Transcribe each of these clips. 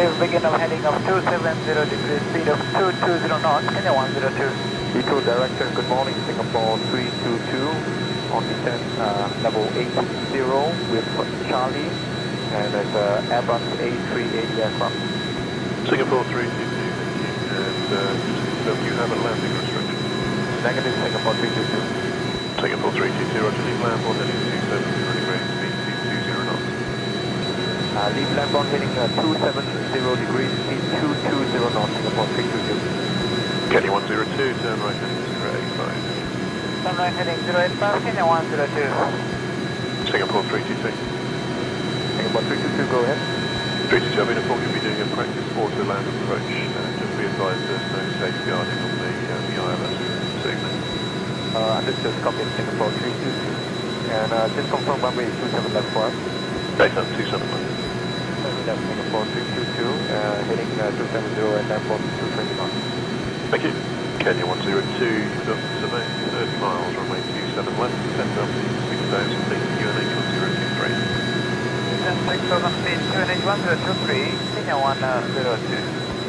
leave begin of heading of 270 degrees, speed of 220 knots, Kenya 102. Eco direction, good morning, Singapore 322, on descent level 80 with Charlie, and it's Airbus A380 aircraft. Singapore 322, thank you, and just you have a landing restriction. Negative, Singapore 322. Singapore 322, roger, leave land on heading 270 degrees, speed 220 knots. Leave land on heading 270 degrees, speed 220 knots, Singapore 322. Kenya 102, turn right heading 085. Turn right heading 085, Kenya 102. Singapore 322. Singapore 322, go ahead. 322, I've been informed you'll be doing a practice auto land approach. Just be advised there's no safeguarding on the ILS signal. Understood, copy Singapore 322. And just confirm runway 27 left for us. Data 27 left. Left Singapore 322, heading 270 and land on 220 knots. Thank you. Kenya 102, you've got survey 30 miles, runway 27 left, descent up to 6,000 feet, UNH 1023. Descent 6,000 feet, UNH 1023, Kenya 102.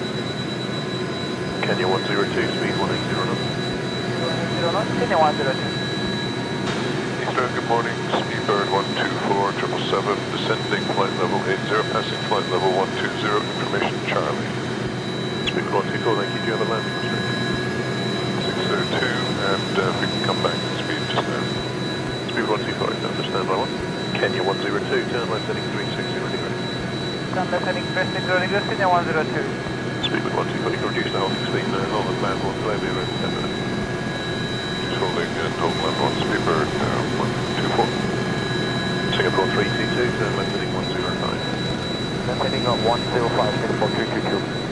Kenya 102, speed 180 knots. 180 knots, Kenya 102. Eastern, good morning, Speedbird 124, 777, descending flight level 80, passing flight level 120, information Charlie. Speedbird 124, thank you, do you have a landing restriction? 602, and we can come back to speed just now. Speedbird 125, down to standby 1. Kenya 102, turn left heading 360 degrees. Turn left heading 360 degrees, Kenya 102. Speedbird 124, you can reduce the holding speed now, hold the land one, delay me around 10 minutes. Holding and hold land one, Speedbird 124. Singapore 322, turn left heading 105. Left heading 105, Singapore 322.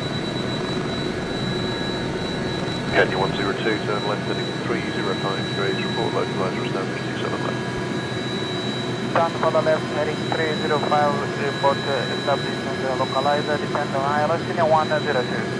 Kenya 102, turn left heading 305 degrees, report localizer established 27 left. Turn for the left heading 305, report established on the localizer, descend on ILS, Kenya 102.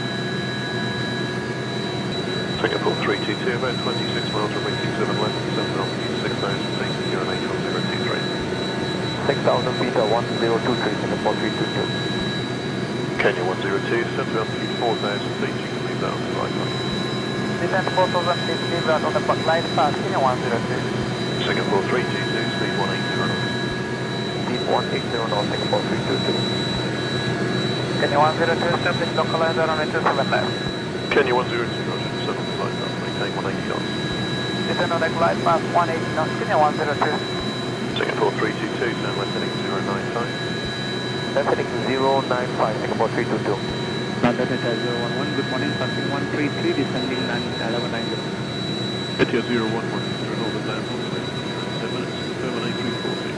Singapore 322, about 26 miles from 87 left, descend on 6,000 feet, UNH 1023. 6,000 feet, 1023, Singapore 322. Kenya 102, descend to altitude 4,000 feet, you can leave that on the right line. Descend 4,000 feet, leave that on the glide path, Kenya 102. Singapore 322, speed 180 knots. Speed 180 knots, Singapore 322. Kenya 102, establish localizer on 27 left. Kenya 102, roger, descend on the glide path, maintain 180 knots. Descend on the glide path 180 knots, Kenya 102. Singapore 322, turn left heading 095. Left heading 095, Singapore 322. London Delta 011, good morning, passing 133, descending 1190. Etihad 011, turn over land on the way, 10 minutes, terminate 340.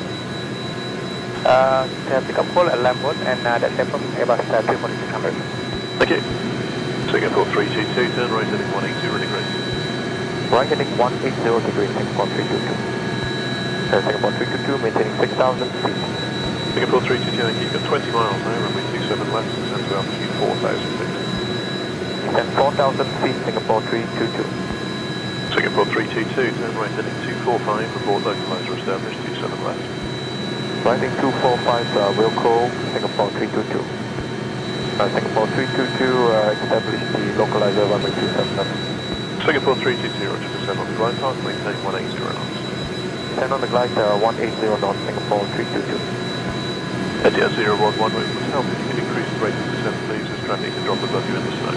Pick up call at Lambert and that's from Airbus 34600. Thank you. Singapore 322, turn right heading 180 degrees. Right heading 180 degrees, Singapore 322. Singapore 322, maintaining 6,000 feet. Singapore 322, you've got 20 miles now, runway 27 left, descend to altitude 4,000 feet. Descend 4,000 feet, Singapore 322. Singapore 322, turn right heading 245, report localizer established 27 left. Rising 245, Wilco, Singapore 322. Singapore 322, establish the localizer runway 27 left. Singapore 322, roger, descend on the glide path, maintain 180 knots. Descend on the glide 180 knots, Singapore 322. Etihad 011, it would help if you could increase the rate of descent, please, as traffic can drop above you in the snow.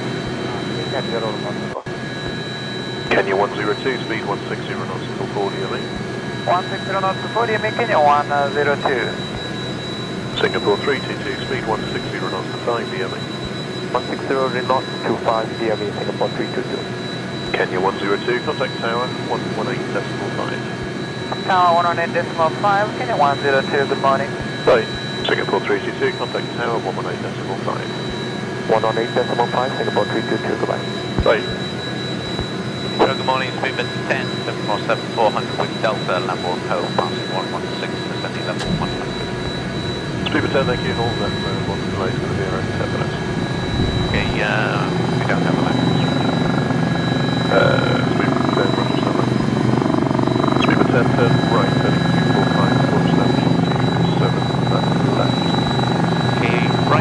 Kenya 102, speed 160 knots until 40 ME. 160 knots to 40 ME, Kenya 102. Singapore 322, speed 160 knots to 5 DME. 160 knots to 5 DME, Singapore 322. Kenya 102, contact tower 118.5. Tower 118.5, Kenya 102, good morning. Bye. Singapore 322, contact tower 118.5. 118.5, Singapore 322, goodbye. Bye. Good morning, Speedbird 10, 747, 400 with Delta, Lamborn Cove, passing 116, descending level 100. Speedbird 10, thank you, hold that, one delay is going to be around 10 minutes. Okay, we don't have a landing restriction. Speedbird 10, roger, stand by. Speedbird 10, turn right, heading 245, towards establishing 27, left. Okay, right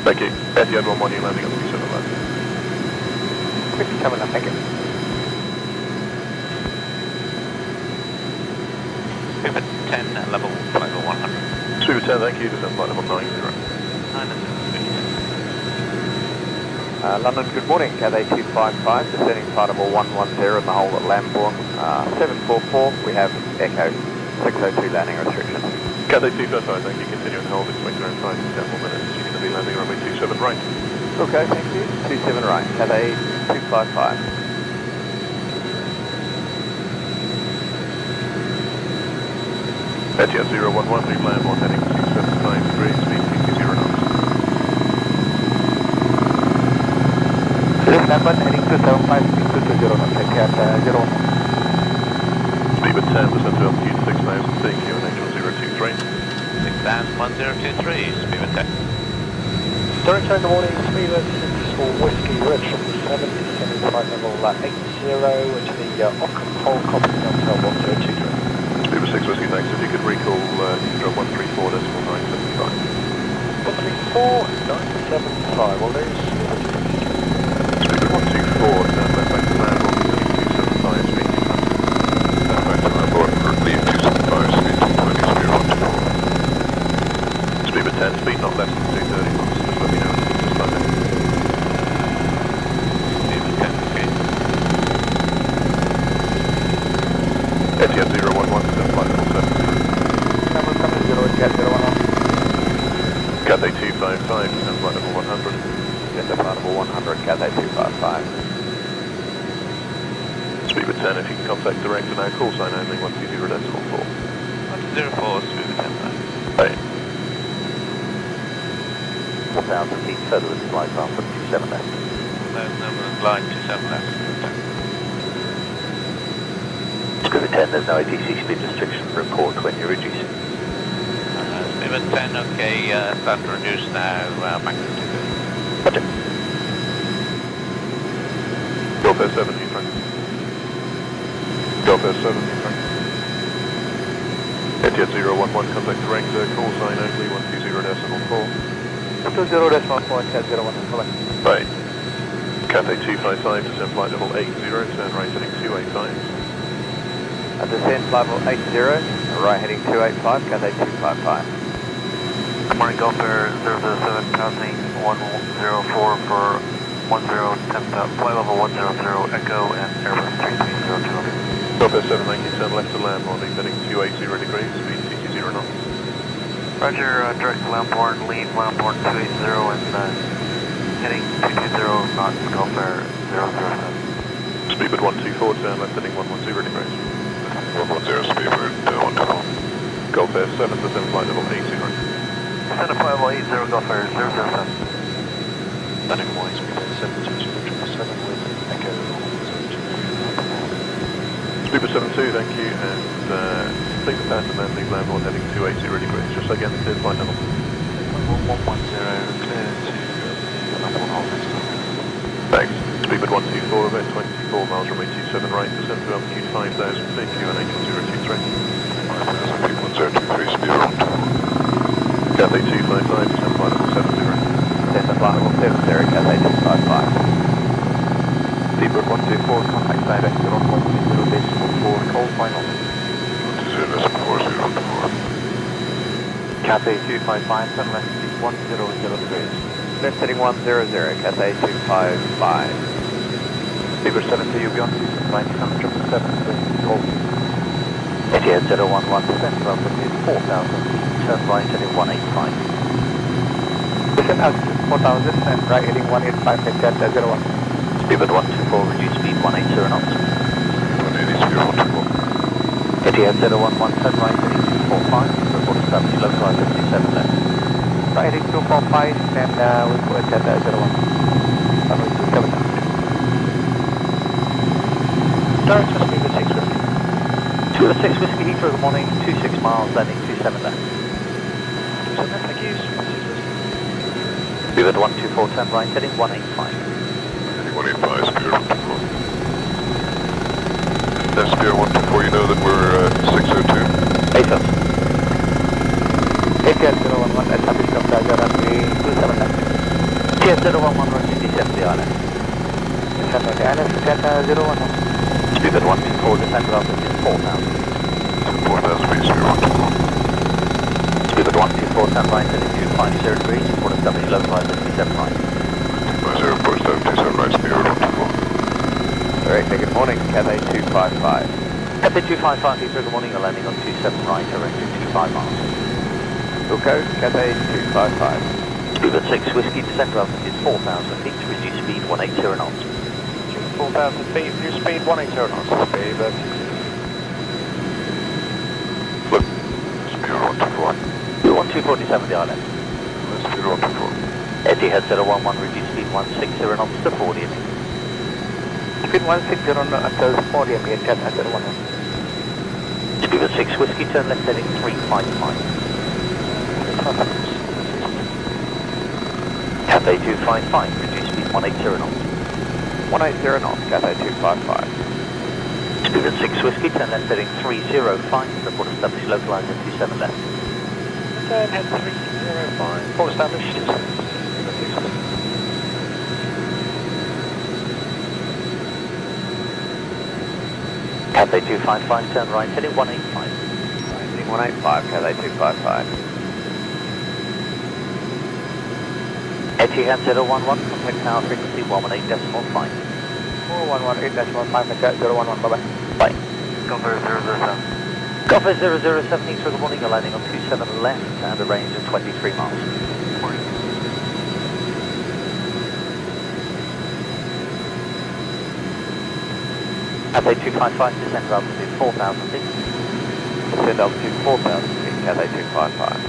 Thank you. Etihad 11, you're landing on 27 left. 57 left, thank you. Pivot 10, level flight level 100. Super 10, thank you. Descend flight level 90. 9 London, good morning. Cathay 255, descending flight level 110 in the hole at Lambourne. 744, we have Echo 602 landing restrictions. Cathay 255, thank you. Continue and hold. Expect around 5 to 10 more minutes. You're going to be landing runway 27 right. Okay, thank you. 27 right, Cathay 255. Etihad 011, leave Lambourne heading 275 degrees, speed 60 knots. This Lambourne heading 275, speed 220 knots, Etihad 01. Speed with 10, descend to altitude 6,000 feet, QNH 1023. 6,1023, speed with 10. Director in the morning, speed at 6 for Whiskey Red 777, descending flight level 80 to the off-control copy hotel 1023. Speed with 6 Whiskey, thanks. If you could recall drop 134.975. 134.975, will lose. Speed with 124, turn left back to Lambourne, heading 275, speed 220. Turn back to Lambourne, leave 275, speed 220, speed 124. Speed with 10, speed not less than 230 knots, just let me know when it's just landing. Speed with 10, okay. Etihad 011, descend flight level 70. Number 70, Etihad 011. Cathay 255, descend flight level 100. Descend flight level 100, Cathay 255. Speed with 10, if you can contact direct and our call sign only 120.4. 104, speed with 10 left. Hey. 4,000 feet further with flight path from 27 left. Those numbers line 27 left, speed with 10. Speed with 10, there's no ATC speed restriction. Report when you're reducing. Speed with 10, okay, start to reduce now, back to 230. Roger. Gulf Air 7, Heathrow. Gulf Air 7, Heathrow. Etihad 011, contact direct, call sign only 120.4. 120.4, Etihad 01, correct. Right. Cathay 255, descend flight level 80, turn right heading 285. Descend flight level 80, right heading 285, Cathay 255. Good morning, Gulf Air 007, passing 104 for 10, flight level 100, Echo and Airbus 3302. Gulf Air 7, thank you, turn left to Lambourne, leave heading 280 degrees, speed 60 knots. Roger, direct Lambourne, leave Lambourne 280 and heading 220 knots, Gulf Air 007. Speed with 124, turn left heading 110 degrees. 110, speed with 112. Gulf Air 7, descend flight level 80. Descend flight level 80, Gulf Air 007. Landing morning, speed at 727 with Echo 02. Speed with 72, thank you, and take the path and then leave Lambourne heading 280 degrees, just again the cleared flight level. 110, clear to Lambourne hold next time. Thanks. Speed with 124, about 24 miles from 27 right, descend to altitude 5,000 feet, QNH 1023. 5,000 feet, 1023, speed 124. Cathay 255, descend flight level 70. Descend flight level 70, Cathay 255. Deeper 124, contact direct, you're on 120.4, call final. 120.4. Cathay 255, turn left, speed 100 degrees. Left heading 100, Cathay 255. Beaver 70, you'll be on 297, hold. Etihad 011, descend to altitude 4,000 feet, turn right heading 185. Descend altitude 4,000 and right heading 185, Etihad 01. Speed with 124, reduce speed 180 knots. 180, speed 124. Etihad 011, turn right heading 245, report established low flight 57 left. Right heading 245 and we'll go Etihad 01. Runway 27 left. Direct to speed with 6 Whiskey. 206 Whiskey Heathrow, good morning, 26 miles, landing 27 left. 27 left, thank you, speed with 6 Whiskey. Speed with 124, turn right heading 185. Heading 185, speed 124. That's speed 124, you know that we're 602. 8,000. Etihad 011, established Gulf Air runway 27 left. Etihad 011, runway descend the island. Descend on the island, Cathay 011. Speedbird 124, descend to altitude 4,000. 4,000 feet, Speedbird 124. Speedbird 124, stand right, heading 250 degrees, report established localized at 27 right. 250, report established 27 right, Speedbird 124. Director, good morning, Cathay 255. Cathay 255, Heathrow, good morning, you're landing on 27 right, direction 25 miles. Wilco, Cathay 255. Speedbird 6, whiskey, descend to altitude 4,000 feet, reduce speed 180 knots. 4,000 feet, reduce speed 180 knots. Speedbird 6. Look, Speedbird 124. 124, descend the island. Speedbird 124. Etihad 011, reduce speed 160 knots to 40 feet. Speed 160 until 40 mph, Cathay 011. Speedbird 6, whiskey, turn left heading 355. Cathay 255, reduce speed 180 knots. 180 knots, Cathay 255. Speedbird 6, whiskey, turn left heading 305, report established localized at 27 left. Turn head 305, report established 27. Cathay 255, turn right heading 185. Heading 185, Cathay 255. Etihad 011, contact tower frequency 118.5. 4118.5, Etihad 011, bye-bye. Bye. Gopher 007. Gopher 007, Heathrow, good morning, you're landing on 27 left and a range of 23 miles. Morning. Cathay 255, descend altitude 4,000 feet. Descend altitude 4,000 feet, Cathay 255.